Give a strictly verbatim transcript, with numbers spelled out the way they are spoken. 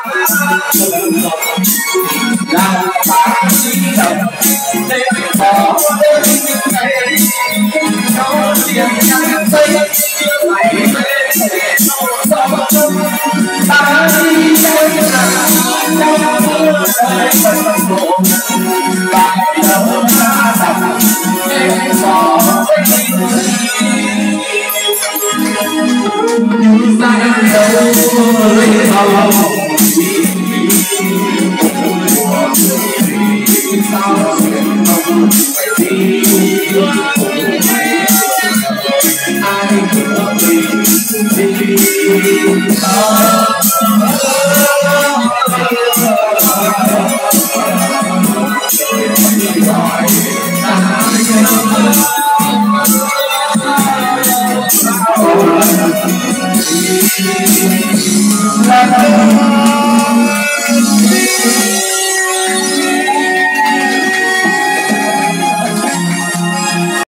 là ta đi đồng để bỏ đến những ngày nó liền nhắn tay lại về sâu sâu ta đi đây là trong mưa đời bất ngộ lại đâu ta rằng để bỏ như ta đâu với họ sao chuyện không phải đi ai cũng vì vì